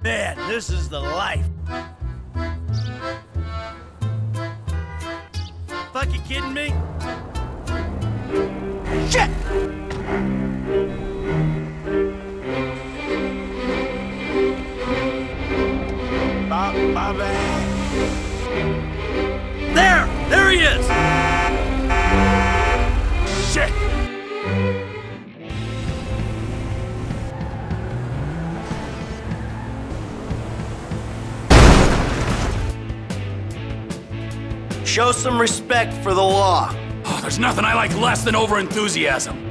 Man, this is the life. Fucking kidding me? Shit! My bad. There he is! Shit! Show some respect for the law. Oh, there's nothing I like less than over-enthusiasm.